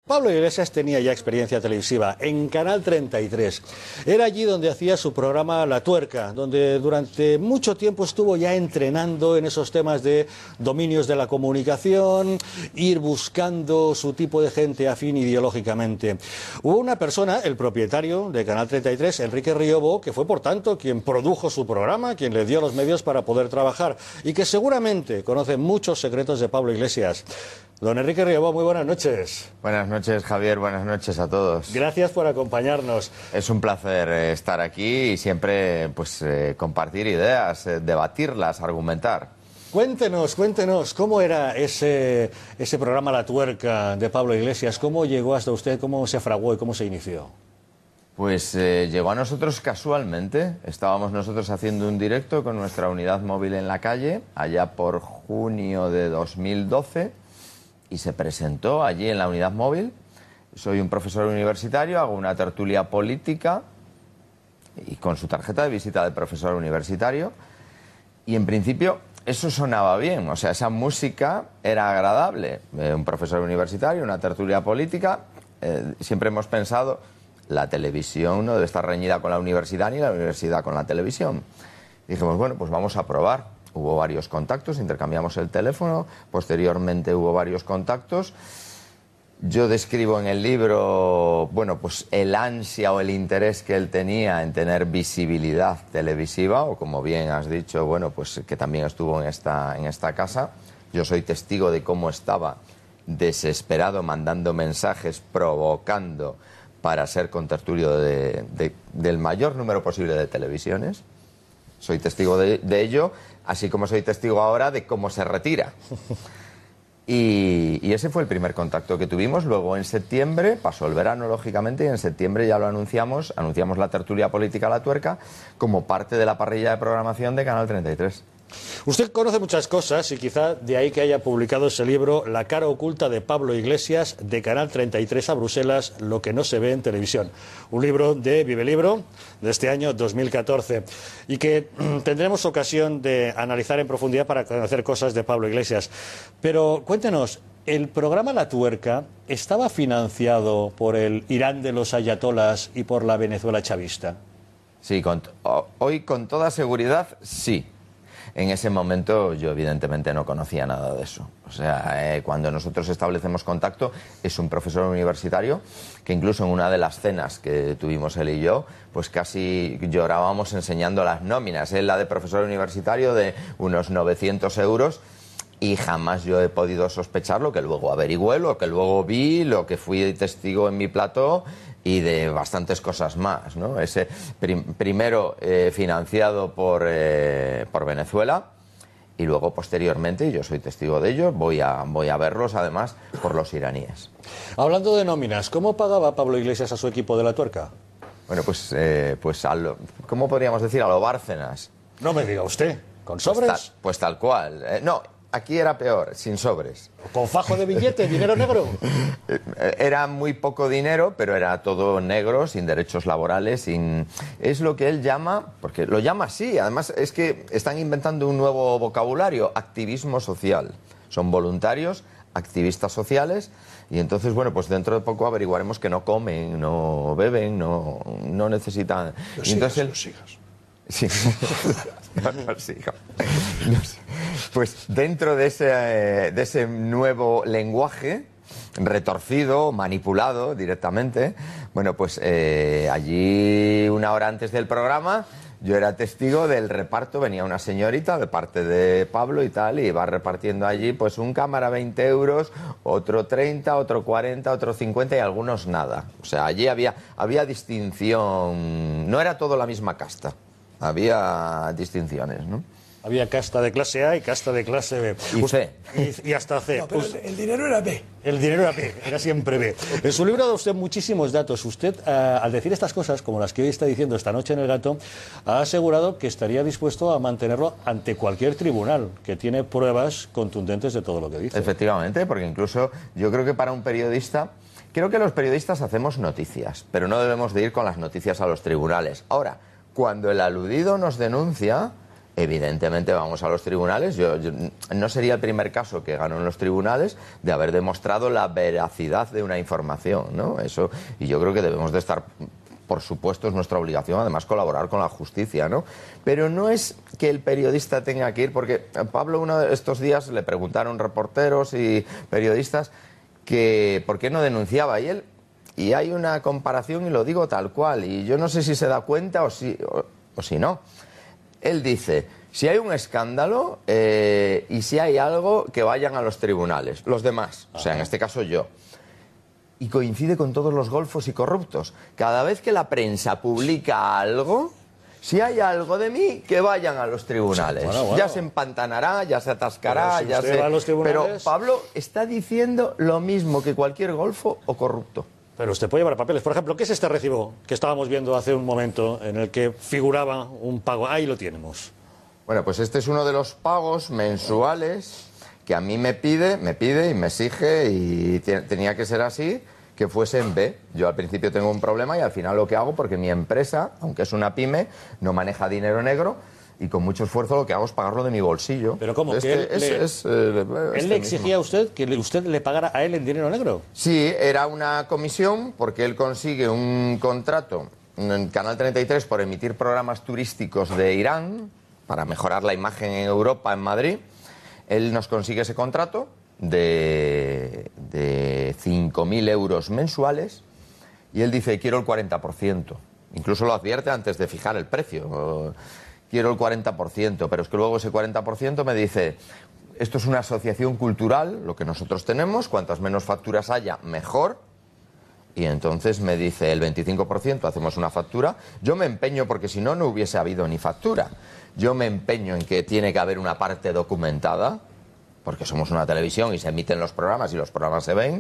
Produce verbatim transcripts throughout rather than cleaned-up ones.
Pablo Iglesias tenía ya experiencia televisiva en Canal treinta y tres. Era allí donde hacía su programa La Tuerca, donde durante mucho tiempo estuvo ya entrenando en esos temas de dominios de la comunicación, ir buscando su tipo de gente afín ideológicamente. Hubo una persona, el propietario de Canal treinta y tres, Enrique Riobo, que fue por tanto quien produjo su programa, quien le dio los medios para poder trabajar y que seguramente conoce muchos secretos de Pablo Iglesias. Don Enrique Riobo, muy buenas noches. Buenas noches, Javier, buenas noches a todos. Gracias por acompañarnos. Es un placer eh, estar aquí y siempre pues eh, compartir ideas, eh, debatirlas, argumentar. Cuéntenos, cuéntenos, ¿cómo era ese, ese programa La Tuerca de Pablo Iglesias? ¿Cómo llegó hasta usted? ¿Cómo se fraguó y cómo se inició? Pues eh, llegó a nosotros casualmente. Estábamos nosotros haciendo un directo con nuestra unidad móvil en la calle, allá por junio de dos mil doce, y se presentó allí en la unidad móvil. Soy un profesor universitario, hago una tertulia política y con su tarjeta de visita de profesor universitario, y en principio eso sonaba bien, o sea, esa música era agradable. Eh, un profesor universitario, una tertulia política, eh, siempre hemos pensado, la televisión no debe estar reñida con la universidad ni la universidad con la televisión. Y dijimos, bueno, pues vamos a probar. Hubo varios contactos, intercambiamos el teléfono, posteriormente hubo varios contactos. Yo describo en el libro, bueno, pues el ansia o el interés que él tenía en tener visibilidad televisiva, o como bien has dicho, bueno, pues que también estuvo en esta, en esta casa. Yo soy testigo de cómo estaba desesperado, mandando mensajes, provocando para ser contertulio de, de, del mayor número posible de televisiones. Soy testigo de, de ello, así como soy testigo ahora de cómo se retira. Y, y ese fue el primer contacto que tuvimos. Luego en septiembre, pasó el verano lógicamente, y en septiembre ya lo anunciamos, anunciamos la tertulia política La Tuerca como parte de la parrilla de programación de Canal treinta y tres. Usted conoce muchas cosas y quizá de ahí que haya publicado ese libro, La cara oculta de Pablo Iglesias, de Canal treinta y tres a Bruselas, lo que no se ve en televisión. Un libro de Vive Libro, de este año dos mil catorce, y que tendremos ocasión de analizar en profundidad para conocer cosas de Pablo Iglesias. Pero cuéntenos, ¿el programa La Tuerca estaba financiado por el Irán de los ayatolas y por la Venezuela chavista? Sí, con, hoy con toda seguridad sí. En ese momento yo evidentemente no conocía nada de eso. O sea, eh, cuando nosotros establecemos contacto, es un profesor universitario que incluso en una de las cenas que tuvimos él y yo, pues casi llorábamos enseñando las nóminas. Él la de profesor universitario de unos novecientos euros, y jamás yo he podido sospechar lo que luego averigüé, lo que luego vi, lo que fui testigo en mi plató, y de bastantes cosas más, ¿no? Ese prim primero eh, financiado por, eh, por Venezuela, y luego posteriormente, y yo soy testigo de ello, voy a, voy a verlos además por los iraníes. Hablando de nóminas, ¿cómo pagaba Pablo Iglesias a su equipo de La Tuerca? Bueno, pues, eh, pues a lo, ¿cómo podríamos decir? A lo Bárcenas. No me diga usted, ¿con sobres? Pues tal, pues tal cual. Eh, no, aquí era peor, sin sobres. ¿Con fajo de billete, dinero negro? Era muy poco dinero, pero era todo negro, sin derechos laborales, sin... Es lo que él llama, porque lo llama así, además es que están inventando un nuevo vocabulario, activismo social. Son voluntarios, activistas sociales, y entonces, bueno, pues dentro de poco averiguaremos que no comen, no beben, no, no necesitan... Los y entonces sigas, él... los sigas. Sí, no, no, sí, no, no, pues dentro de ese, de ese nuevo lenguaje retorcido, manipulado directamente, bueno, pues eh, allí una hora antes del programa yo era testigo del reparto, venía una señorita de parte de Pablo y tal, y iba repartiendo allí pues un cámara veinte euros, otro treinta, otro cuarenta, otro cincuenta y algunos nada. O sea, allí había, había distinción, no era todo la misma casta. Había distinciones, ¿no? Había casta de clase A y casta de clase B. Y C. Y, y hasta C. No, pero el, el dinero era B. El dinero era B, era siempre B. En su libro da usted muchísimos datos. Usted, uh, al decir estas cosas, como las que hoy está diciendo esta noche en El Gato, ha asegurado que estaría dispuesto a mantenerlo ante cualquier tribunal, que tiene pruebas contundentes de todo lo que dice. Efectivamente, porque incluso yo creo que para un periodista... Creo que los periodistas hacemos noticias, pero no debemos de ir con las noticias a los tribunales. Ahora, cuando el aludido nos denuncia, evidentemente vamos a los tribunales. Yo, yo, no sería el primer caso que ganó en los tribunales de haber demostrado la veracidad de una información, ¿no? Eso, y yo creo que debemos de estar, por supuesto, es nuestra obligación, además, colaborar con la justicia, ¿no? Pero no es que el periodista tenga que ir, porque a Pablo uno de estos días le preguntaron reporteros y periodistas que por qué no denunciaba, y él, y hay una comparación y lo digo tal cual, y yo no sé si se da cuenta o si, o, o si no. Él dice, si hay un escándalo eh, y si hay algo, que vayan a los tribunales, los demás, o sea, en este caso yo. Y coincide con todos los golfos y corruptos. Cada vez que la prensa publica algo, si hay algo de mí, que vayan a los tribunales. Bueno, bueno. Ya se empantanará, ya se atascará, si ya se... va a los tribunales... Pero Pablo está diciendo lo mismo que cualquier golfo o corrupto. Pero usted puede llevar papeles. Por ejemplo, ¿qué es este recibo que estábamos viendo hace un momento en el que figuraba un pago? Ahí lo tenemos. Bueno, pues este es uno de los pagos mensuales que a mí me pide, me pide y me exige, y tenía que ser así, que fuese en B. Yo al principio tengo un problema y al final lo que hago, porque mi empresa, aunque es una pyme, no maneja dinero negro, y con mucho esfuerzo lo que hago es pagarlo de mi bolsillo. ¿Pero cómo? Este, ¿Que él, es, le, es, eh, este ¿él le exigía mismo. a usted que le, usted le pagara a él en dinero negro? Sí, era una comisión porque él consigue un contrato en Canal treinta y tres por emitir programas turísticos de Irán para mejorar la imagen en Europa, en Madrid. Él nos consigue ese contrato de, de cinco mil euros mensuales y él dice, quiero el cuarenta por ciento. Incluso lo advierte antes de fijar el precio. Quiero el cuarenta por ciento, pero es que luego ese cuarenta por ciento me dice, esto es una asociación cultural, lo que nosotros tenemos, cuantas menos facturas haya, mejor. Y entonces me dice, el veinticinco por ciento hacemos una factura. Yo me empeño, porque si no, no hubiese habido ni factura. Yo me empeño en que tiene que haber una parte documentada, porque somos una televisión y se emiten los programas y los programas se ven.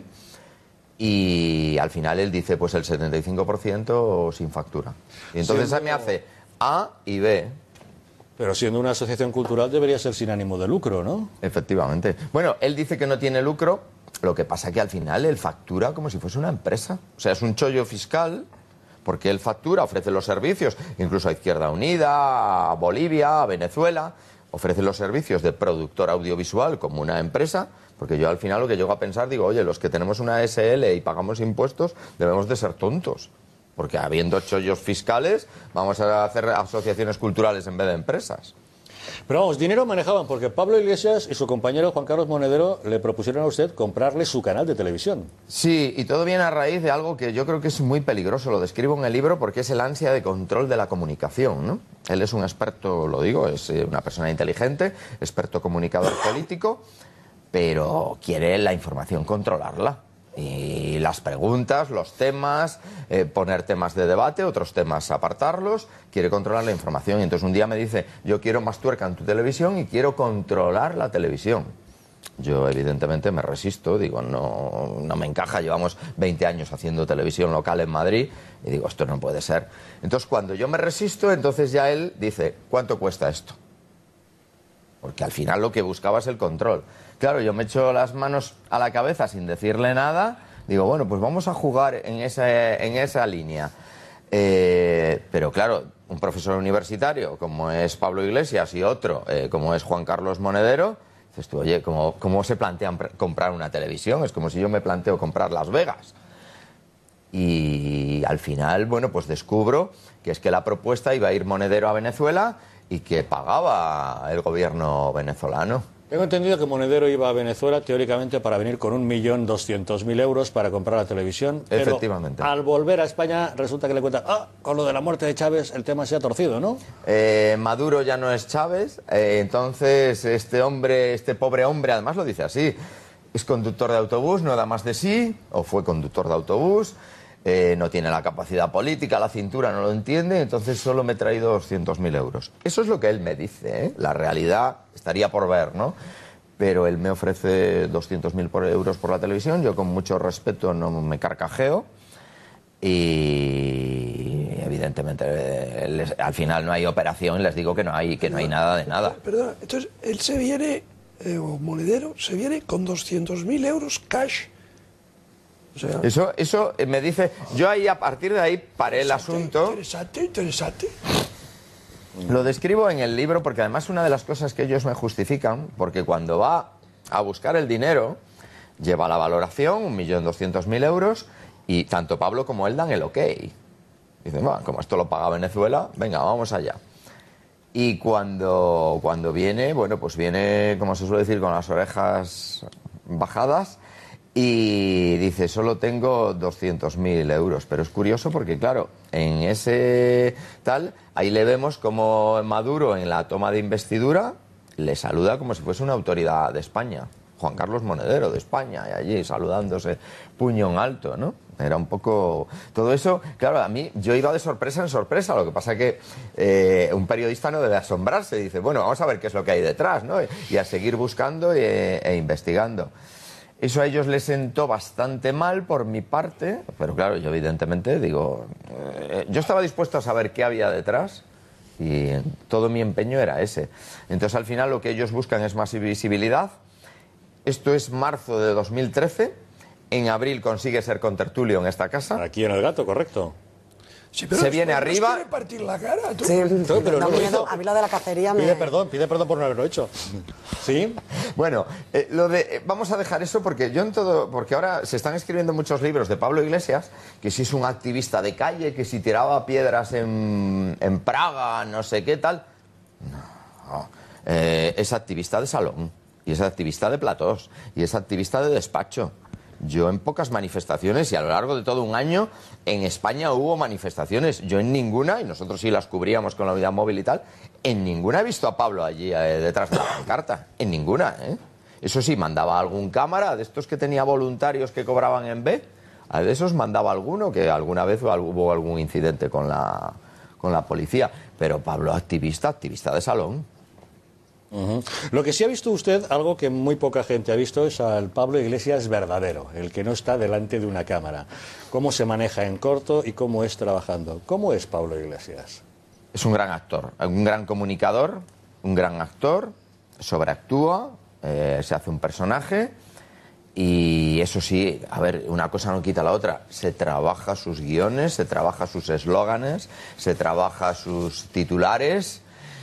Y al final él dice, pues el setenta y cinco por ciento sin factura. Y entonces Siendo... me hace A y B. Pero siendo una asociación cultural debería ser sin ánimo de lucro, ¿no? Efectivamente. Bueno, él dice que no tiene lucro, lo que pasa que al final él factura como si fuese una empresa. O sea, es un chollo fiscal, porque él factura, ofrece los servicios, incluso a Izquierda Unida, a Bolivia, a Venezuela, ofrece los servicios de productor audiovisual como una empresa, porque yo al final lo que llego a pensar, digo, oye, los que tenemos una S L y pagamos impuestos debemos de ser tontos. Porque habiendo chollos fiscales, vamos a hacer asociaciones culturales en vez de empresas. Pero vamos, dinero manejaban, porque Pablo Iglesias y su compañero Juan Carlos Monedero le propusieron a usted comprarle su canal de televisión. Sí, y todo viene a raíz de algo que yo creo que es muy peligroso. Lo describo en el libro porque es el ansia de control de la comunicación, ¿no? Él es un experto, lo digo, es una persona inteligente, experto comunicador político, pero quiere la información controlarla. Y las preguntas, los temas, eh, poner temas de debate, otros temas apartarlos, quiere controlar la información. Y entonces un día me dice, yo quiero más tuerca en tu televisión y quiero controlar la televisión. Yo evidentemente me resisto, digo, no, no me encaja, llevamos veinte años haciendo televisión local en Madrid y digo, esto no puede ser. Entonces cuando yo me resisto, entonces ya él dice, ¿cuánto cuesta esto? Porque al final lo que buscaba es el control. Claro, yo me echo las manos a la cabeza sin decirle nada. Digo, bueno, pues vamos a jugar en esa, en esa línea. Eh, pero claro, un profesor universitario como es Pablo Iglesias y otro eh, como es Juan Carlos Monedero, dices tú, oye, ¿cómo, cómo se plantean comprar una televisión? Es como si yo me planteo comprar Las Vegas. Y al final, bueno, pues descubro que es que la propuesta iba a ir Monedero a Venezuela y que pagaba el gobierno venezolano. Tengo entendido que Monedero iba a Venezuela teóricamente para venir con un millón doscientos mil euros para comprar la televisión. Pero efectivamente. Al volver a España resulta que le cuentan, ah, con lo de la muerte de Chávez el tema se ha torcido, ¿no? Eh, Maduro ya no es Chávez, eh, entonces este hombre, este pobre hombre, además lo dice así, es conductor de autobús, no da más de sí, o fue conductor de autobús, eh, no tiene la capacidad política, la cintura no lo entiende, entonces solo me he traído doscientos mil euros. Eso es lo que él me dice, ¿eh? La realidad estaría por ver, ¿no? Pero él me ofrece doscientos mil euros por la televisión, yo con mucho respeto no me carcajeo y evidentemente les, al final no hay operación, les digo que no hay, que no hay nada de nada. Perdona, entonces él se viene, eh, o Monedero, se viene con doscientos mil euros cash. O sea, eso, eso me dice, yo ahí a partir de ahí paré el asunto. Interesante, interesante. Lo describo en el libro porque además una de las cosas que ellos me justifican, porque cuando va a buscar el dinero, lleva la valoración, un millón doscientos mil euros, y tanto Pablo como él dan el ok. Dicen, bueno, como esto lo paga Venezuela, venga, vamos allá. Y cuando, cuando viene, bueno, pues viene, como se suele decir, con las orejas bajadas, y dice, solo tengo doscientos mil euros. Pero es curioso porque, claro, en ese tal, ahí le vemos como Maduro en la toma de investidura le saluda como si fuese una autoridad de España. Juan Carlos Monedero de España, y allí saludándose, puño en alto, ¿no? Era un poco... Todo eso, claro, a mí, yo iba de sorpresa en sorpresa, lo que pasa es que eh, un periodista no debe asombrarse, dice, bueno, vamos a ver qué es lo que hay detrás, ¿no? Y a seguir buscando e, e investigando. Eso a ellos les sentó bastante mal por mi parte, pero claro, yo evidentemente digo, eh, yo estaba dispuesto a saber qué había detrás y todo mi empeño era ese. Entonces al final lo que ellos buscan es más visibilidad. Esto es marzo de dos mil trece, en abril consigue ser contertulio en esta casa. Aquí en El Gato, correcto. Sí, pero se viene arriba. ¿Quiere partir la cara? ¿Tú? Sí, No, pero no lo hizo. a mí lo de la cacería me... Pide perdón, pide perdón por no haberlo hecho. ¿Sí? Bueno, eh, lo de, eh, vamos a dejar eso porque yo en todo, porque ahora se están escribiendo muchos libros de Pablo Iglesias, que si es un activista de calle, que si tiraba piedras en, en Praga, no sé qué tal. No, eh, es activista de salón, y es activista de platós, y es activista de despacho. Yo en pocas manifestaciones, y a lo largo de todo un año, en España hubo manifestaciones. Yo en ninguna, y nosotros sí las cubríamos con la unidad móvil y tal, en ninguna he visto a Pablo allí eh, detrás de la pancarta. En ninguna, ¿eh? Eso sí, mandaba algún cámara, de estos que tenía voluntarios que cobraban en B, a de esos mandaba alguno, que alguna vez hubo algún incidente con la, con la policía. Pero Pablo, activista, activista de salón. Uh-huh. Lo que sí ha visto usted, algo que muy poca gente ha visto, es al Pablo Iglesias verdadero, el que no está delante de una cámara. Cómo se maneja en corto y cómo es trabajando. ¿Cómo es Pablo Iglesias? Es un gran actor, un gran comunicador, un gran actor, sobreactúa, eh, se hace un personaje y eso sí, a ver, una cosa no quita la otra. Se trabaja sus guiones, se trabaja sus eslóganes, se trabaja sus titulares.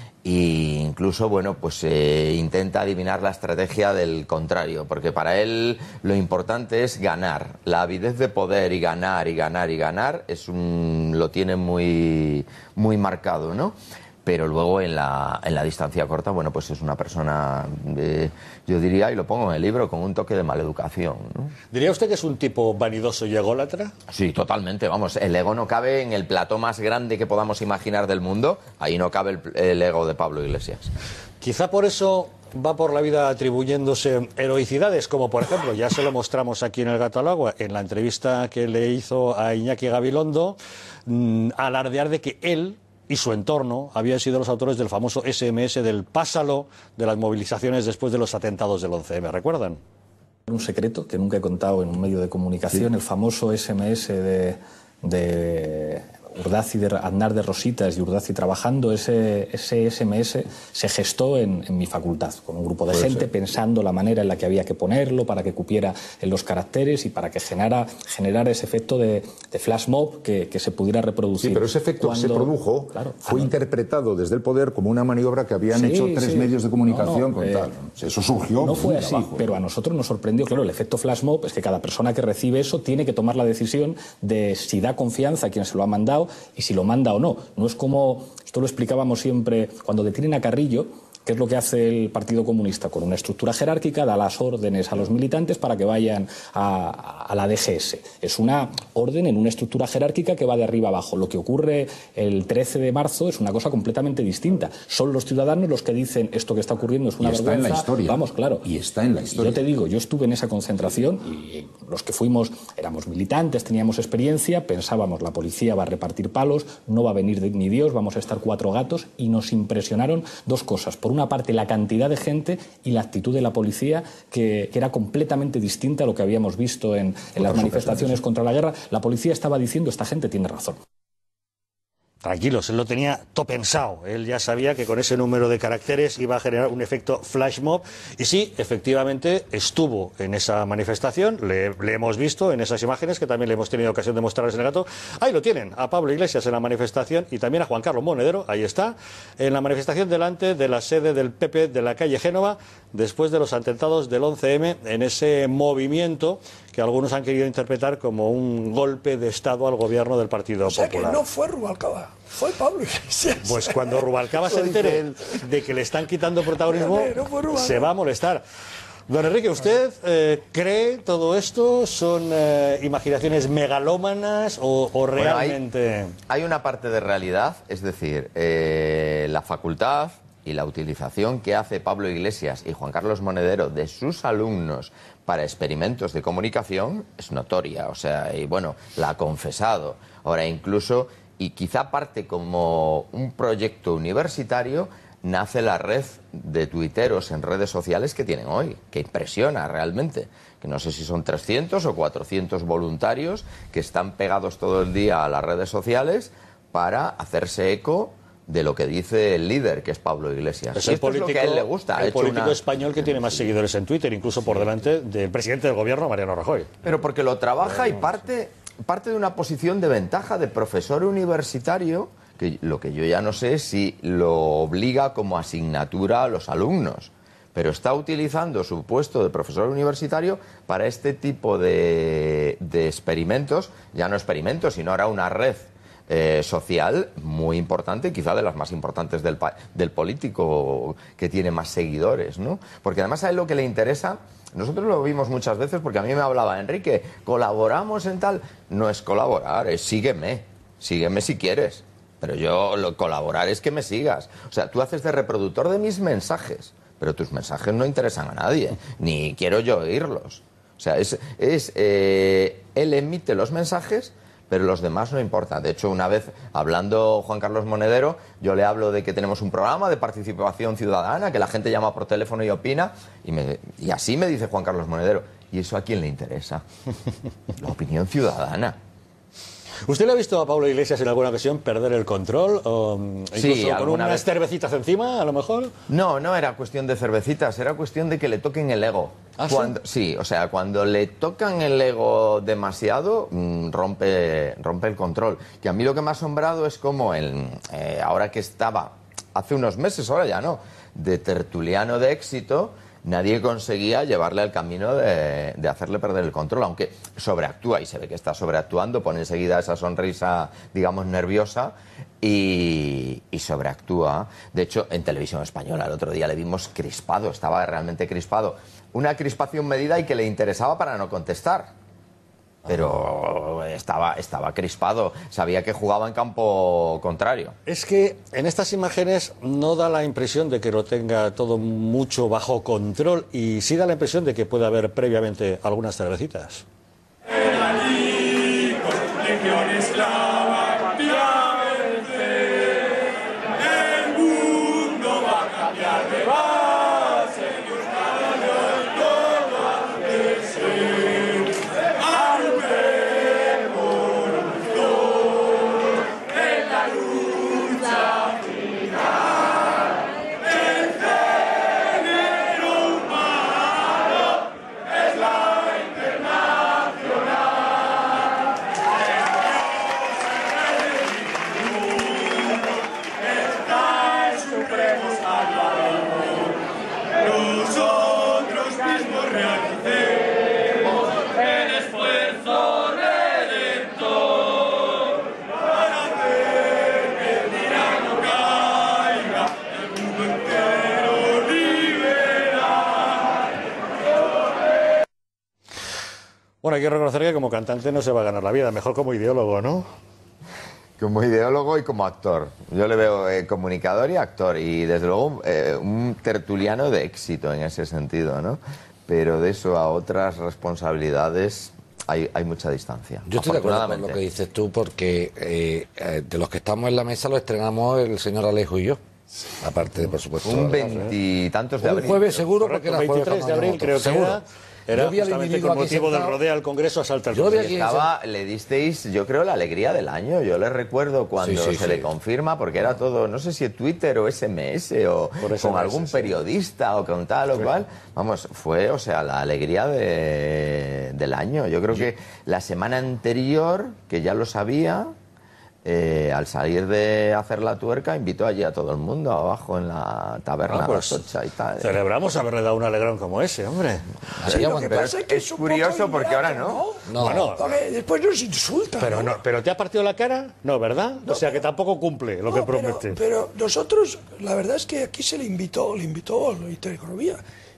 Y incluso, bueno, pues eh, intenta adivinar la estrategia del contrario, porque para él lo importante es ganar. La avidez de poder y ganar y ganar y ganar es un, lo tiene muy, muy marcado, ¿no? Pero luego en la, en la distancia corta, bueno, pues es una persona, eh, yo diría, y lo pongo en el libro, con un toque de maleducación, ¿no? ¿Diría usted que es un tipo vanidoso y ególatra? Sí, totalmente, vamos, el ego no cabe en el plató más grande que podamos imaginar del mundo, ahí no cabe el, el ego de Pablo Iglesias. Quizá por eso va por la vida atribuyéndose heroicidades, como por ejemplo, ya se lo mostramos aquí en El Gato al Agua, en la entrevista que le hizo a Iñaki Gabilondo, mmm, alardear de que él y su entorno habían sido los autores del famoso ese eme ese del pásalo de las movilizaciones después de los atentados del once eme, ¿recuerdan? Un secreto que nunca he contado en un medio de comunicación, sí. El famoso ese eme ese de, de Urdazi, de Aznar de Rositas y Urdazi trabajando, ese, ese ese eme ese se gestó en, en mi facultad, con un grupo de Puede gente ser. pensando la manera en la que había que ponerlo para que cupiera en los caracteres y para que generara, generara ese efecto de, de flash mob que, que se pudiera reproducir. Sí, pero ese efecto Cuando, que se produjo claro, fue ah, interpretado desde el poder como una maniobra que habían sí, hecho tres sí. medios de comunicación no, no, con eh, tal. Eso surgió. No fue así, abajo. Pero a nosotros nos sorprendió, claro, el efecto flash mob es que cada persona que recibe eso tiene que tomar la decisión de si da confianza a quien se lo ha mandado y si lo manda o no. No es como, esto lo explicábamos siempre, cuando detienen a Carrillo, ¿qué es lo que hace el Partido Comunista? Con una estructura jerárquica da las órdenes a los militantes para que vayan a, a la de ge ese. Es una orden en una estructura jerárquica que va de arriba abajo. Lo que ocurre el trece de marzo es una cosa completamente distinta. Son los ciudadanos los que dicen esto que está ocurriendo es una y está vergüenza. En la historia. Vamos, claro. Y está en la historia. Yo te digo, yo estuve en esa concentración y los que fuimos éramos militantes, teníamos experiencia, pensábamos la policía va a repartir palos, no va a venir ni Dios, vamos a estar cuatro gatos y nos impresionaron dos cosas. Por una parte, la cantidad de gente y la actitud de la policía, que, que era completamente distinta a lo que habíamos visto en, en las manifestaciones contra la guerra. La policía estaba diciendo, esta gente tiene razón. tranquilos, él lo tenía todo pensado. Él ya sabía que con ese número de caracteres iba a generar un efecto flash mob. Y sí, efectivamente, estuvo en esa manifestación. Le, le hemos visto en esas imágenes, que también le hemos tenido ocasión de mostrarles en el gato. Ahí lo tienen, a Pablo Iglesias en la manifestación y también a Juan Carlos Monedero, ahí está, en la manifestación delante de la sede del P P de la calle Génova, después de los atentados del once eme, en ese movimiento que algunos han querido interpretar como un golpe de Estado al gobierno del Partido O sea Popular. que no fue Rubalcaba, fue Pablo Iglesias. Pues cuando Rubalcaba se entere de que le están quitando protagonismo, No fue Rubalcaba. se va a molestar. Don Enrique, ¿usted eh, cree todo esto? ¿Son eh, imaginaciones megalómanas o, o realmente...? Bueno, hay, hay una parte de realidad, es decir, eh, la facultad y la utilización que hace Pablo Iglesias y Juan Carlos Monedero de sus alumnos para experimentos de comunicación es notoria, o sea, y bueno, la ha confesado. Ahora incluso, y quizá parte como un proyecto universitario, nace la red de tuiteros en redes sociales que tienen hoy, que impresiona realmente, que no sé si son trescientos o cuatrocientos voluntarios que están pegados todo el día a las redes sociales para hacerse eco de lo que dice el líder, que es Pablo Iglesias. Es y el esto político, es lo que a él le gusta. el Ha hecho político una... español que tiene más seguidores en Twitter, incluso por delante del presidente del gobierno, Mariano Rajoy. Pero porque lo trabaja y parte, parte de una posición de ventaja de profesor universitario, que lo que yo ya no sé es si lo obliga como asignatura a los alumnos, pero está utilizando su puesto de profesor universitario para este tipo de, de experimentos, ya no experimentos, sino ahora una red Eh, social muy importante, quizá de las más importantes del, del político que tiene más seguidores, ¿no? Porque además a él lo que le interesa, nosotros lo vimos muchas veces, porque a mí me hablaba, Enrique, colaboramos en tal, no es colaborar, es sígueme, sígueme si quieres, pero yo lo, colaborar es que me sigas, o sea, tú haces de reproductor de mis mensajes, pero tus mensajes no interesan a nadie, ni quiero yo oírlos, o sea, es, es eh, él emite los mensajes, pero los demás no importan. De hecho, una vez, hablando Juan Carlos Monedero, yo le hablo de que tenemos un programa de participación ciudadana, que la gente llama por teléfono y opina, y, me, y así me dice Juan Carlos Monedero, ¿y eso a quién le interesa? La opinión ciudadana. ¿Usted le ha visto a Pablo Iglesias en alguna ocasión perder el control? O incluso Sí, con unas vez... cervecitas encima, a lo mejor. No, no era cuestión de cervecitas, era cuestión de que le toquen el ego. ¿Ah, cuando, sí? sí, o sea, cuando le tocan el ego demasiado, mmm, rompe, rompe el control. Que a mí lo que me ha asombrado es como el, eh, ahora que estaba, hace unos meses, ahora ya no, de tertuliano de éxito, nadie conseguía llevarle al camino de, de hacerle perder el control, aunque sobreactúa y se ve que está sobreactuando, pone enseguida esa sonrisa, digamos, nerviosa y, y sobreactúa. De hecho, en Televisión Española el otro día le vimos crispado, estaba realmente crispado. Una crispación medida y que le interesaba para no contestar. Pero estaba, estaba crispado, sabía que jugaba en campo contrario. Es que en estas imágenes no da la impresión de que lo tenga todo mucho bajo control y sí da la impresión de que puede haber previamente algunas cervecitas. Bueno, hay que reconocer que como cantante no se va a ganar la vida, mejor como ideólogo, ¿no? Como ideólogo y como actor. Yo le veo eh, comunicador y actor, y desde luego eh, un tertuliano de éxito en ese sentido, ¿no? Pero de eso a otras responsabilidades hay, hay mucha distancia. Yo estoy de acuerdo con lo que dices tú, porque eh, eh, de los que estamos en la mesa lo estrenamos el señor Alejo y yo. Aparte de, por supuesto, un veintitantos de un abril. jueves seguro, Correcto, porque era veintitrés de abril creo que seguro. era. era Yo vi al justamente individuo con aquí motivo del sentado. rodeo al Congreso asalta al Yo vi Congreso. aquí- Estaba, le disteis, yo creo, la alegría del año. Yo le recuerdo cuando Sí, sí, se sí. le confirma, porque era todo, no sé si Twitter o S M S o Por con S M S, algún sí. periodista o con tal o cual. Vamos, fue, o sea, la alegría de- del año. Yo creo que la semana anterior, que ya lo sabía, eh, al salir de hacer la tuerca, invitó allí a todo el mundo abajo en la taberna Ah, pues, La Socha y tal. celebramos haberle dado un alegrón como ese, hombre. Sí, lo bueno, que pero pasa es- es que es un curioso poco porque ahora ingrato, no. No. Bueno, Porque después nos insulta. pero, no, pero ¿te ha partido la cara? No, ¿verdad? o sea, que tampoco cumple lo No, que pero- promete. Pero, nosotros, la verdad es que aquí se le invitó, le invitó a la Intereconomía.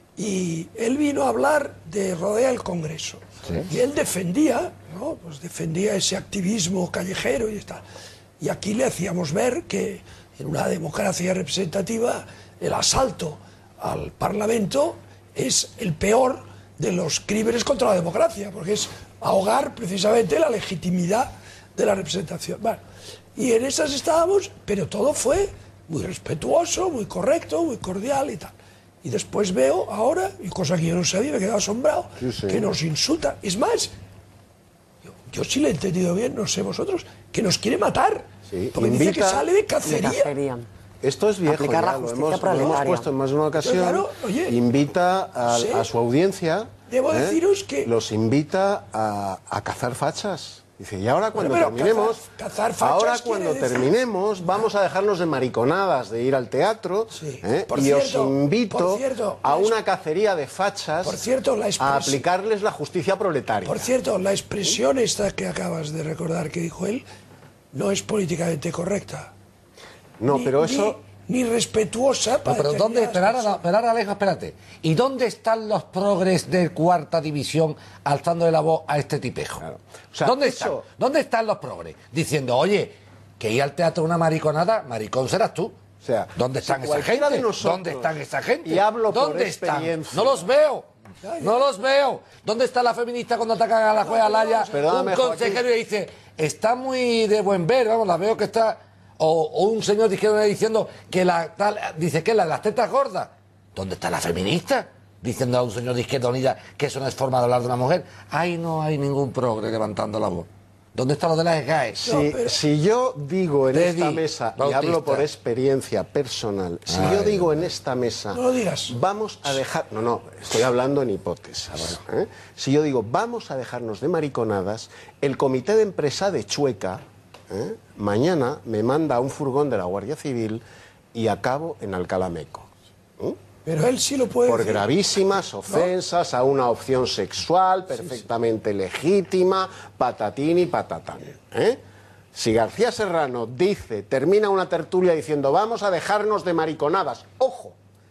Y él vino a hablar de Rodea el Congreso. Y él defendía, ¿no? Pues defendía ese activismo callejero y tal. Y aquí le hacíamos ver que en una democracia representativa el asalto al Parlamento es el peor de los crímenes contra la democracia, porque es ahogar precisamente la legitimidad de la representación. Bueno, y en esas estábamos, pero todo fue muy respetuoso, muy correcto, muy cordial y tal. Y después veo ahora, y cosa que yo no sabía, me he quedado asombrado, Sí, sí. que nos insulta. Es más, yo, yo sí le he entendido bien, no sé vosotros, que nos quiere matar. Sí, Porque dice que invita- sale de cacería. De cacería. Esto es viejo, Aplicar la ya, lo, justicia hemos, lo hemos proletaria. puesto en más de una ocasión. Claro, oye, invita a, sí. a su audiencia. Debo ¿eh? deciros que- Los invita a, a cazar fachas. Dice, y ahora cuando pero terminemos, cazar- cazar fachas ahora quiere cuando decir- terminemos, vamos a dejarnos de mariconadas, de ir al teatro, Sí. ¿eh? Por y cierto, os invito por cierto, a la es- una cacería de fachas, Por cierto, la a expresión- aplicarles la justicia proletaria. Por cierto, la expresión esta que acabas de recordar que dijo él no es políticamente correcta. no, Ni- pero ni- eso... Ni respetuosa No, para pero ¿dónde? determinadas Esperar, personas. esperar, Alejo, espérate. ¿Y dónde están los progres de cuarta división alzándole la voz a este tipejo? O sea, ¿Dónde eso- están? ¿Dónde están los progres? Diciendo, oye, que ir al teatro una mariconada, maricón serás tú. O sea, ¿dónde están si esa cualquiera gente? de nosotros- ¿Dónde están esa gente? y hablo por ¿Dónde están? experiencia. No los veo. No los veo. ¿Dónde está la feminista cuando atacan a la jueza Laya? Perdóname, Un consejero Joaquín. y dice, está muy de buen ver, vamos, la veo que está... O, o un señor de izquierda diciendo que la tal, dice que la de las tetas gordas. ¿Dónde está la feminista? Diciendo a un señor de izquierda unida que eso no es forma de hablar de una mujer. Ahí no hay ningún progre levantando la voz. ¿Dónde está lo de las GAE? Si, si yo digo en Teddy esta mesa, y Bautista. hablo por experiencia personal, si Ay, yo digo en esta mesa, No lo digas. vamos a dejar, no, no, estoy hablando en hipótesis. ¿eh? Si yo digo, vamos a dejarnos de mariconadas, el comité de empresa de Chueca, ¿eh? mañana me manda un furgón de la Guardia Civil y acabo en Alcalá Meco. ¿eh? Pero él sí lo puede Por decir. gravísimas ofensas a una opción sexual perfectamente legítima, patatín y patatán. ¿eh? Si García Serrano dice, termina una tertulia diciendo vamos a dejarnos de mariconadas, ojo,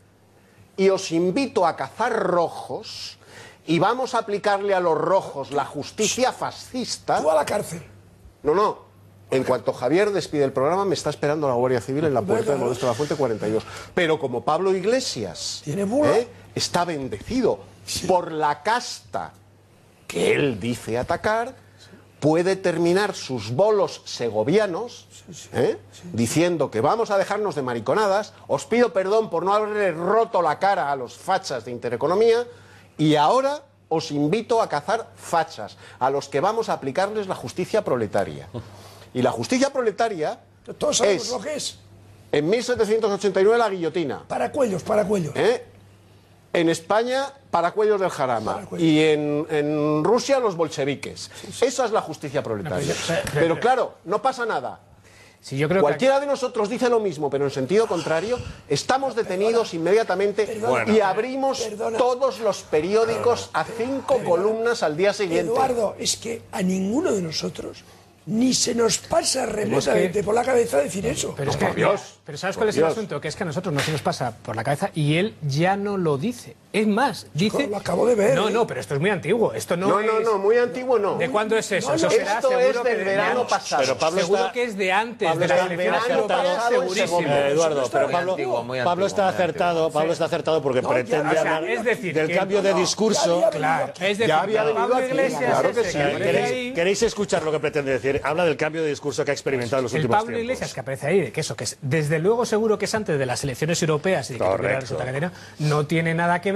y os invito a cazar rojos y vamos a aplicarle a los rojos la justicia fascista... Tú a la cárcel. No, no. En cuanto Javier despide el programa, me está esperando la Guardia Civil en la puerta de Modesto de la Fuente cuarenta y dos. Pero como Pablo Iglesias Tiene bula. ¿eh? está bendecido por la casta que él dice atacar, puede terminar sus bolos segovianos ¿eh? diciendo que vamos a dejarnos de mariconadas, os pido perdón por no haberle roto la cara a los fachas de Intereconomía y ahora os invito a cazar fachas, a los que vamos a aplicarles la justicia proletaria. Y la justicia proletaria Todos sabemos es, lo que es. en mil setecientos ochenta y nueve, la guillotina. Para cuellos, para cuellos. ¿eh? En España, paracuellos del Jarama. Paracuellos. Y en, en Rusia, los bolcheviques. Esa es la justicia proletaria. Pero claro, no pasa nada. Sí, yo creo Cualquiera de nosotros dice lo mismo, pero en sentido contrario, estamos detenidos inmediatamente Perdona. y abrimos Perdona. todos los periódicos a cinco columnas al día siguiente. Eduardo, es que a ninguno de nosotros ni se nos pasa remotamente por la cabeza decir eso. Pero, es que, pero ¿sabes cuál es el asunto? Que es que a nosotros no se nos pasa por la cabeza y él ya no lo dice. Es más, dice... Lo acabo de ver. No, ¿eh? no, pero esto es muy antiguo. Esto no, No, no, es... no, muy antiguo no. ¿De cuándo es eso? No, Eso no, será esto seguro es que del de verano años. pasado. Pero Pablo Seguro está- que es de antes Pablo de está las del elecciones verano europeas, pasado en segurísimo. Segovia. Eh, Eduardo, Eso está pero muy Pablo, antiguo, muy Pablo antiguo, está muy acertado, Pablo está acertado porque No, pretende ya- o sea, hablar es decir, del que- cambio de no, discurso. ya había Claro, es decir, Ya había venido Pablo aquí, Iglesias claro que ese sí. que aparece ¿Queréis, ahí- queréis escuchar lo que pretende decir? Habla del cambio de discurso que ha experimentado en los El últimos Pablo tiempos. Iglesias que aparece ahí, de que eso, que es, desde luego seguro que es antes de las elecciones europeas y de que tuviera Correcto. resulta que tenía, no tiene nada que ver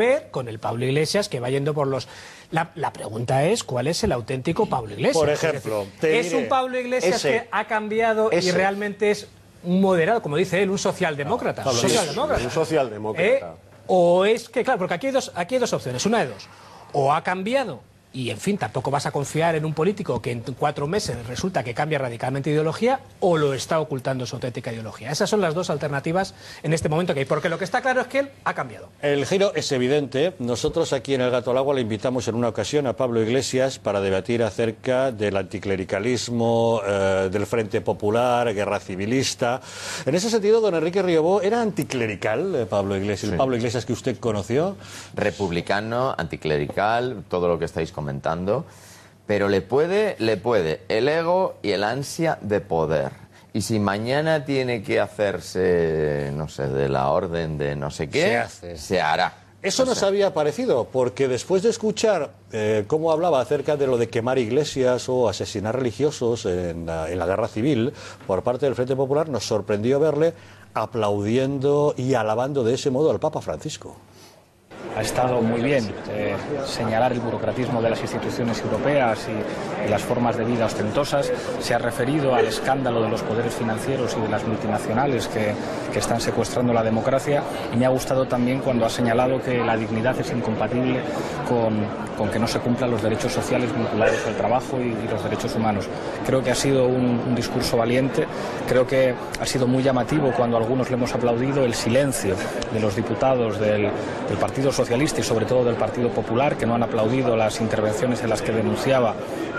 ver con el Pablo Iglesias que va yendo por los... La, la pregunta es, ¿cuál es el auténtico Pablo Iglesias? Por ejemplo, es, decir, te ¿es diré, un Pablo Iglesias ese, que ha cambiado ese. y realmente es un moderado, como dice él, un socialdemócrata? No, un socialdemócrata. Un socialdemócrata. ¿Eh? O es que, claro, porque aquí hay, dos, aquí hay dos opciones, una de dos. O ha cambiado, y en fin, tampoco vas a confiar en un político que en cuatro meses resulta que cambia radicalmente ideología, o lo está ocultando su auténtica ideología. Esas son las dos alternativas en este momento que hay, porque lo que está claro es que él ha cambiado. El giro es evidente. Nosotros aquí en El Gato al Agua le invitamos en una ocasión a Pablo Iglesias para debatir acerca del anticlericalismo, eh, del Frente Popular, guerra civilista. En ese sentido, don Enrique Riobó, ¿era anticlerical eh, Pablo Iglesias? Sí. ¿El Pablo Iglesias que usted conoció? Republicano, anticlerical, todo lo que estáis comentando, pero le puede, le puede el ego y el ansia de poder. Y si mañana tiene que hacerse, no sé, de la orden de no sé qué, Se hace. se hará. Eso O nos sea, había parecido, porque después de escuchar eh, cómo hablaba acerca de lo de quemar iglesias o asesinar religiosos en la, en la guerra civil por parte del Frente Popular, nos sorprendió verle aplaudiendo y alabando de ese modo al Papa Francisco. Ha estado muy bien eh, señalar el burocratismo de las instituciones europeas y, y las formas de vida ostentosas. Se ha referido al escándalo de los poderes financieros y de las multinacionales que, que están secuestrando la democracia. Y me ha gustado también cuando ha señalado que la dignidad es incompatible con, con que no se cumplan los derechos sociales vinculados al trabajo y, y los derechos humanos. Creo que ha sido un, un discurso valiente. Creo que ha sido muy llamativo cuando algunos le hemos aplaudido el silencio de los diputados del, del Partido Socialista y sobre todo del Partido Popular, que no han aplaudido las intervenciones en las que denunciaba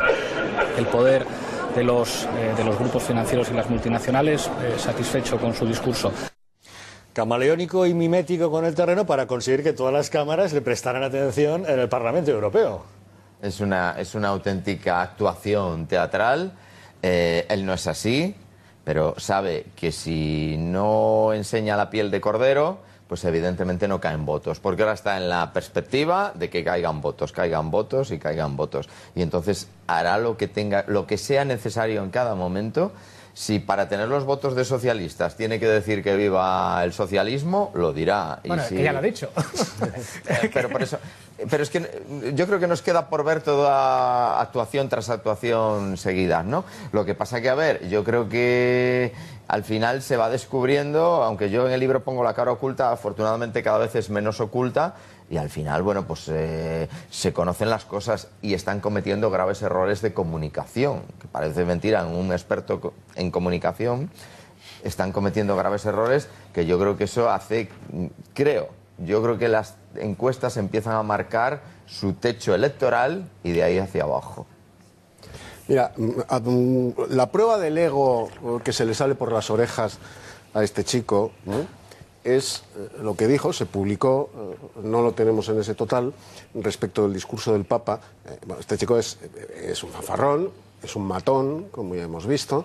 el poder de los, eh, de los grupos financieros y las multinacionales, eh, satisfecho con su discurso. Camaleónico y mimético con el terreno para conseguir que todas las cámaras le prestaran atención en el Parlamento Europeo. Es una, es una auténtica actuación teatral. Eh, él no es así, pero sabe que si no enseña la piel de cordero, pues evidentemente no caen votos, porque ahora está en la perspectiva de que caigan votos, caigan votos y caigan votos. Y entonces hará lo que tenga, lo que sea necesario en cada momento. Si para tener los votos de socialistas tiene que decir que viva el socialismo, lo dirá. Bueno, y si... que ya lo ha dicho. pero por eso, pero es que yo creo que nos queda por ver toda actuación tras actuación seguida, ¿no? Lo que pasa que, a ver, yo creo que al final se va descubriendo, aunque yo en el libro pongo la cara oculta, afortunadamente cada vez es menos oculta, y al final, bueno, pues eh, se conocen las cosas y están cometiendo graves errores de comunicación, que parece mentira en un experto en comunicación, están cometiendo graves errores que yo creo que eso hace, creo, yo creo que las encuestas empiezan a marcar su techo electoral y de ahí hacia abajo. Mira, la prueba del ego que se le sale por las orejas a este chico, ¿no?, es lo que dijo, se publicó, no lo tenemos en ese total, respecto del discurso del Papa. Bueno, este chico es, es un fanfarrón, es un matón, como ya hemos visto,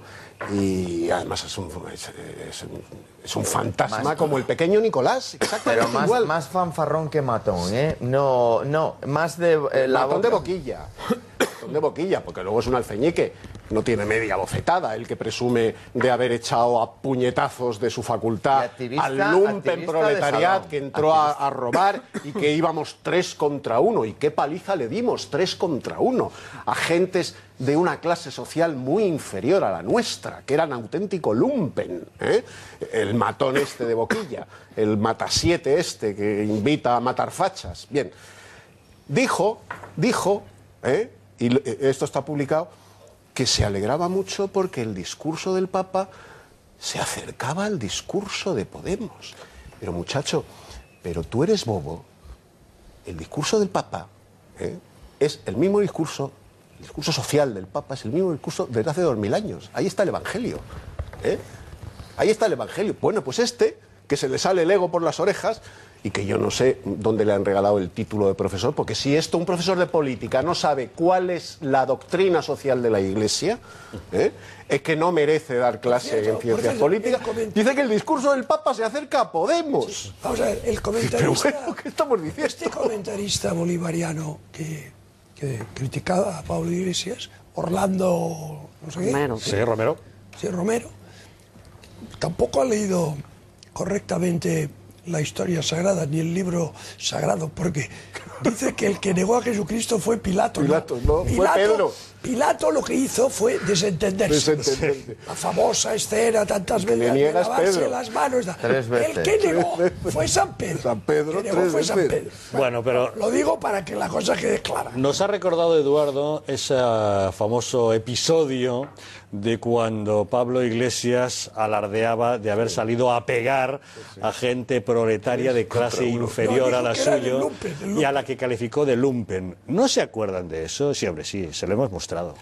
y además es un, es, es un, es un fantasma más, como el pequeño Nicolás, exactamente pero más, igual. Más fanfarrón que matón, ¿eh? No, no, más de eh, la matón boca. de boquilla. Matón de boquilla, porque luego es un alfeñique. No tiene media bofetada, el que presume de haber echado a puñetazos de su facultad al lumpen proletariat que entró a, a robar y que íbamos tres contra uno. Y qué paliza le dimos, tres contra uno, a gentes de una clase social muy inferior a la nuestra, que eran auténtico lumpen, ¿eh? El matón este de boquilla, el matasiete este que invita a matar fachas. Bien, dijo, dijo, ¿eh?, y esto está publicado, que se alegraba mucho porque el discurso del Papa se acercaba al discurso de Podemos. Pero muchacho, pero tú eres bobo. El discurso del Papa, ¿eh?, es el mismo discurso, el discurso social del Papa es el mismo discurso desde hace dos mil años. Ahí está el Evangelio, ¿eh? Ahí está el Evangelio. Bueno, pues este, que se le sale el ego por las orejas, y que yo no sé dónde le han regalado el título de profesor, porque si esto un profesor de política no sabe cuál es la doctrina social de la Iglesia, ¿eh?, es que no merece dar clase cierto, en ciencias políticas. Dice que el discurso del Papa se acerca a Podemos. Sí, vamos a ver, el comentarista... Pero bueno, ¿qué estamos diciendo? Este comentarista bolivariano que, que criticaba a Pablo Iglesias, Orlando... no sé qué. Romero. Sí, Romero. Sí, Romero. Tampoco ha leído correctamente la historia sagrada ni el libro sagrado, porque dice que el que negó a Jesucristo fue Pilato. Pilato, no, Pilato, fue Pedro. Pilato lo que hizo fue desentenderse. Desentenderse. La famosa escena, tantas veces le de niegas lavarse Pedro. las manos. Tres veces. El que negó fue San Pedro. San Pedro, El que negó tres fue San veces. Pedro. Bueno, pero Lo digo para que la cosa quede clara. nos ha recordado Eduardo ese famoso episodio de cuando Pablo Iglesias alardeaba de haber salido a pegar a gente proletaria de clase inferior No, a la dijo que era de suya lumpen, de lumpen. y a la que calificó de lumpen. ¿No se acuerdan de eso? Sí, hombre, sí, se lo hemos mostrado.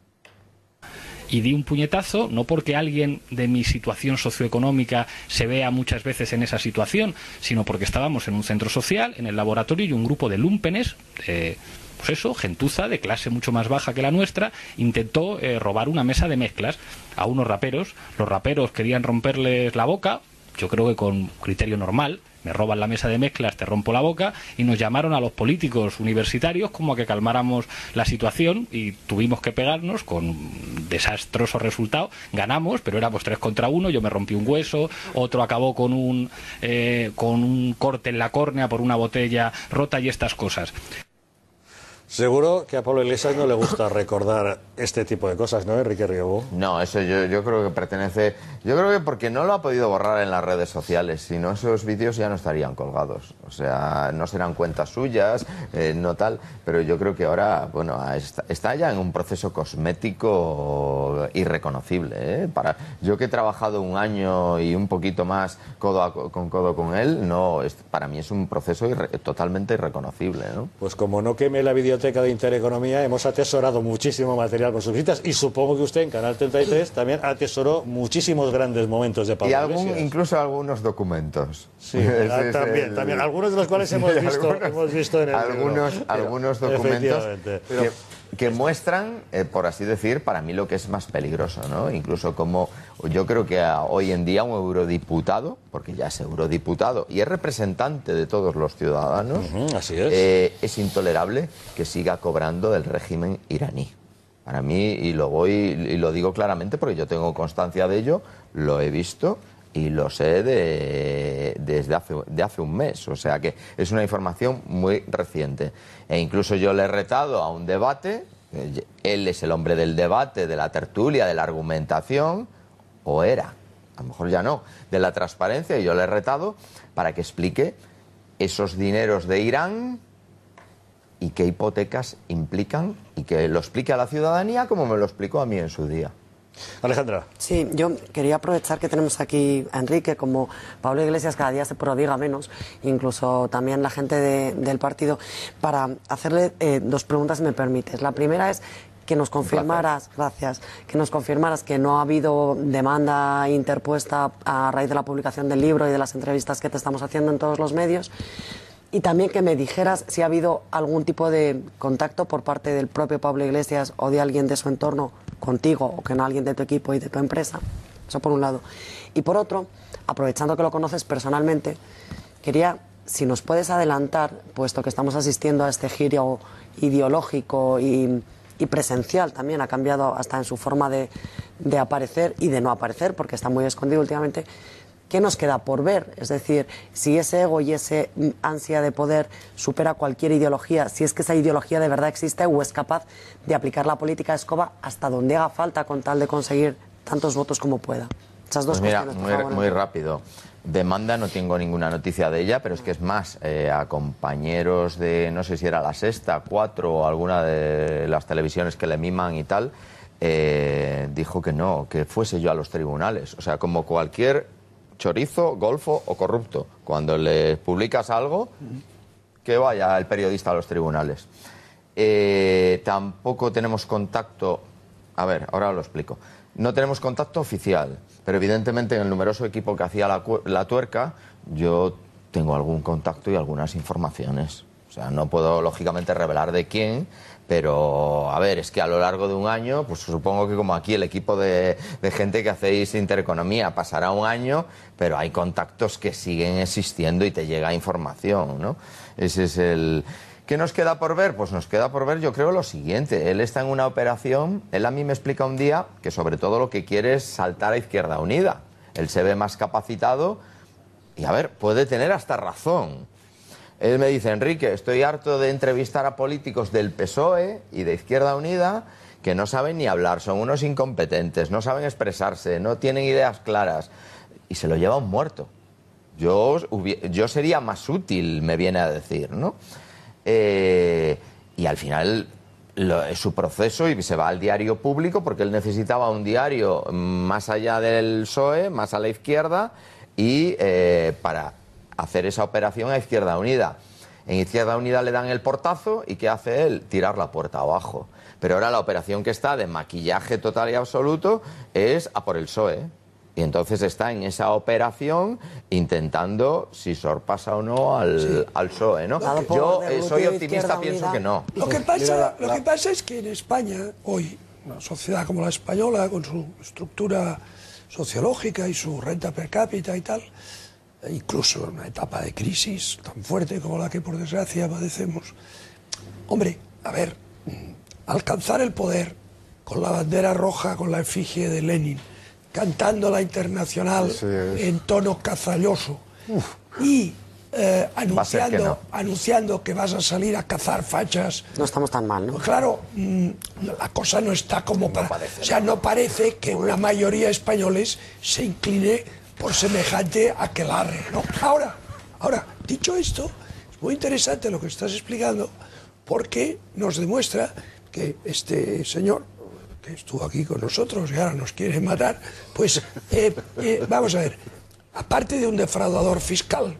Y di un puñetazo, no porque alguien de mi situación socioeconómica se vea muchas veces en esa situación, sino porque estábamos en un centro social, en el laboratorio, y un grupo de lúmpenes, eh, pues eso, gentuza de clase mucho más baja que la nuestra, intentó eh, robar una mesa de mezclas a unos raperos. Los raperos querían romperles la boca, yo creo que con criterio normal. Me roban la mesa de mezclas, te rompo la boca, y nos llamaron a los políticos universitarios como a que calmáramos la situación, y tuvimos que pegarnos con desastroso resultado. Ganamos, pero éramos tres contra uno, yo me rompí un hueso, otro acabó con un, eh, con un corte en la córnea por una botella rota y estas cosas. Seguro que a Pablo Iglesias no le gusta recordar este tipo de cosas, ¿no, Enrique Riobó? No, eso yo, yo creo que pertenece... Yo creo que porque no lo ha podido borrar en las redes sociales, si no esos vídeos ya no estarían colgados. O sea, no serán cuentas suyas, eh, no tal, pero yo creo que ahora, bueno, está, está ya en un proceso cosmético irreconocible, ¿eh? Para, yo que he trabajado un año y un poquito más codo a, con codo con él, no, es, para mí es un proceso irre, totalmente irreconocible, ¿no? Pues como no queme la biblioteca de Intereconomía, hemos atesorado muchísimo material con sus visitas, y supongo que usted en Canal treinta y tres también atesoró muchísimos grandes momentos de Pablo y algún, Iglesias. Incluso algunos documentos. Sí, sí, también, el, también, algunos de los cuales hemos sí, visto, algunos, hemos visto en el algunos, libro. algunos documentos que, que muestran, eh, por así decir, para mí lo que es más peligroso, ¿no? Incluso como yo creo que a, hoy en día un eurodiputado, porque ya es eurodiputado y es representante de todos los ciudadanos, uh-huh, así es. Eh, es intolerable que siga cobrando del régimen iraní. Para mí, y lo voy y lo digo claramente porque yo tengo constancia de ello, lo he visto y lo sé de, desde hace, de hace un mes. O sea que es una información muy reciente. E incluso yo le he retado a un debate, él es el hombre del debate, de la tertulia, de la argumentación, o era, a lo mejor ya no, de la transparencia, y yo le he retado para que explique esos dineros de Irán y qué hipotecas implican, y que lo explique a la ciudadanía como me lo explicó a mí en su día. Alejandra. Sí, yo quería aprovechar que tenemos aquí a Enrique, como Pablo Iglesias cada día se prodiga menos, incluso también la gente de, del partido, para hacerle eh, dos preguntas, si me permites. La primera es que nos confirmaras, gracias, que nos confirmaras que no ha habido demanda interpuesta a raíz de la publicación del libro y de las entrevistas que te estamos haciendo en todos los medios. Y también que me dijeras si ha habido algún tipo de contacto por parte del propio Pablo Iglesias o de alguien de su entorno contigo, o que no alguien de tu equipo y de tu empresa. Eso por un lado. Y por otro, aprovechando que lo conoces personalmente, quería, si nos puedes adelantar, puesto que estamos asistiendo a este giro ideológico y, y presencial también, ha cambiado hasta en su forma de, de aparecer y de no aparecer, porque está muy escondido últimamente. ¿Qué nos queda por ver? Es decir, si ese ego y ese ansia de poder supera cualquier ideología, si es que esa ideología de verdad existe o es capaz de aplicar la política de escoba hasta donde haga falta con tal de conseguir tantos votos como pueda. Esas dos pues mira, cuestiones, por muy, favor. muy rápido. Demanda, no tengo ninguna noticia de ella, pero es que es más, eh, a compañeros de, no sé si era La Sexta, Cuatro o alguna de las televisiones que le miman y tal, eh, dijo que no, que fuese yo a los tribunales. O sea, como cualquier chorizo, golfo o corrupto. Cuando le publicas algo, que vaya el periodista a los tribunales. Eh, tampoco tenemos contacto... A ver, ahora lo explico. No tenemos contacto oficial, pero evidentemente en el numeroso equipo que hacía la, la tuerca, yo tengo algún contacto y algunas informaciones. O sea, no puedo lógicamente revelar de quién, pero a ver, es que a lo largo de un año, pues supongo que como aquí el equipo de, de gente que hacéis Intereconomía pasará un año, pero hay contactos que siguen existiendo y te llega información, ¿no? Ese es el... ¿Qué nos queda por ver? Pues nos queda por ver, yo creo, lo siguiente. Él está en una operación, él a mí me explica un día que sobre todo lo que quiere es saltar a Izquierda Unida. Él se ve más capacitado Y a ver, puede tener hasta razón. Él me dice, Enrique, estoy harto de entrevistar a políticos del P S O E y de Izquierda Unida que no saben ni hablar, son unos incompetentes, no saben expresarse, no tienen ideas claras. Y se lo lleva un muerto. Yo, yo sería más útil, me viene a decir, ¿no? Eh, y al final lo, es su proceso y se va al diario público porque él necesitaba un diario más allá del P S O E, más a la izquierda, y eh, para hacer esa operación a Izquierda Unida. En Izquierda Unida le dan el portazo y ¿qué hace él? Tirar la puerta abajo. Pero ahora la operación que está de maquillaje total y absoluto es a por el P S O E. Y entonces está en esa operación intentando si sorpasa o no al, sí. al P S O E, ¿no? Yo eh, soy optimista, pienso que no. Lo que pasa, lo que pasa es que en España, hoy, una sociedad como la española, con su estructura sociológica y su renta per cápita y tal, incluso en una etapa de crisis tan fuerte como la que por desgracia padecemos, hombre, a ver, alcanzar el poder con la bandera roja, con la efigie de Lenin, cantando la Internacional sí, en tono cazalloso Uf. y eh, anunciando, que no. anunciando que vas a salir a cazar fachas. No estamos tan mal, ¿no? Pues claro, mmm, la cosa no está como para... No parece, o sea, no parece que una mayoría de españoles se incline por semejante aquelarre, ¿no? Ahora, ahora, dicho esto, es muy interesante lo que estás explicando porque nos demuestra que este señor que estuvo aquí con nosotros y ahora nos quiere matar, pues eh, eh, vamos a ver, aparte de un defraudador fiscal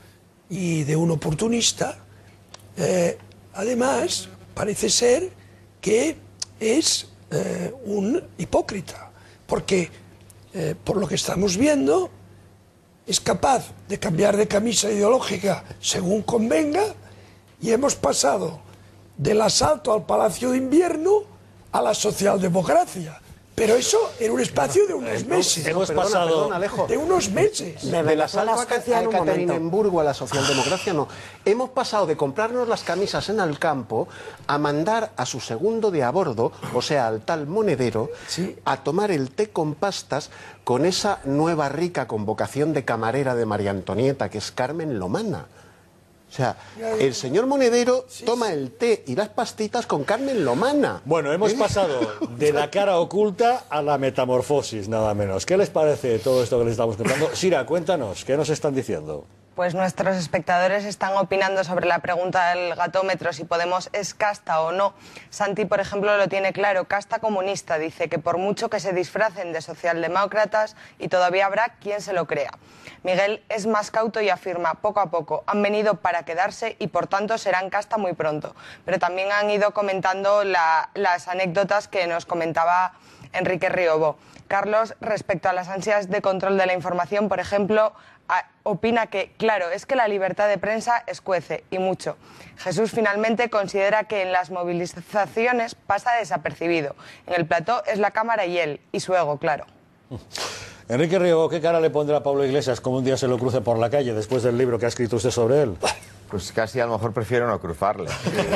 y de un oportunista, eh, además parece ser que es eh, un hipócrita, porque eh, por lo que estamos viendo es capaz de cambiar de camisa ideológica según convenga y hemos pasado del asalto al Palacio de Invierno a la socialdemocracia. Pero eso en un espacio de unos meses. Hemos perdona, pasado perdona, Alejo. De unos meses. De Del asalto a Ekaterimburgo a la socialdemocracia no. Hemos pasado de comprarnos las camisas en el campo a mandar a su segundo de a bordo, o sea, al tal Monedero, ¿sí? a tomar el té con pastas con esa nueva rica convocación de camarera de María Antonieta, que es Carmen Lomana. O sea, el señor Monedero sí, toma el té y las pastitas con Carmen Lomana. Bueno, hemos ¿Eh? pasado de la cara oculta a la metamorfosis, nada menos. ¿Qué les parece todo esto que les estamos contando? Sira, cuéntanos, ¿qué nos están diciendo? Pues nuestros espectadores están opinando sobre la pregunta del gatómetro, si Podemos es casta o no. Santi, por ejemplo, lo tiene claro, casta comunista. Dice que por mucho que se disfracen de socialdemócratas y todavía habrá quien se lo crea. Miguel es más cauto y afirma, poco a poco, han venido para quedarse y por tanto serán casta muy pronto. Pero también han ido comentando la, las anécdotas que nos comentaba Enrique Riobo. Carlos, respecto a las ansias de control de la información, por ejemplo, a, opina que, claro, es que la libertad de prensa escuece, y mucho. Jesús finalmente considera que en las movilizaciones pasa desapercibido. En el plató es la cámara y él, y su ego, claro. Enrique Riobo, ¿qué cara le pondrá a Pablo Iglesias como un día se lo cruce por la calle después del libro que ha escrito usted sobre él? Pues casi a lo mejor prefiero no cruzarle.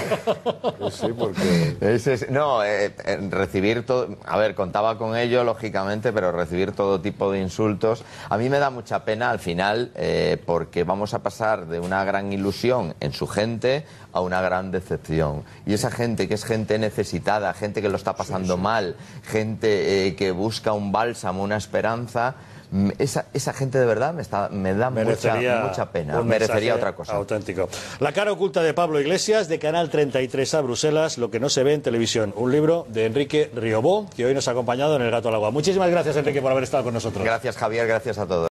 Pues sí, porque... Es, es, no, eh, recibir todo... A ver, contaba con ello, lógicamente, pero recibir todo tipo de insultos... A mí me da mucha pena, al final, eh, porque vamos a pasar de una gran ilusión en su gente a una gran decepción. Y esa gente que es gente necesitada, gente que lo está pasando sí, sí. mal, gente eh, que busca un bálsamo, una esperanza... Esa, esa gente de verdad me, está, me da mucha, mucha pena, merecería otra cosa. Auténtico. La cara oculta de Pablo Iglesias, de Canal treinta y tres a Bruselas, lo que no se ve en televisión. Un libro de Enrique Riobó, que hoy nos ha acompañado en El Gato al Agua. Muchísimas gracias, Enrique, por haber estado con nosotros. Gracias, Javier, gracias a todos.